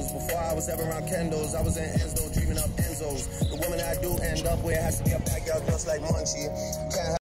Kendos. Before I was ever around Kendos, I was in Enzo, dreaming up Enzos. The woman I do end up with has to be a backyard just like Munchie. Can't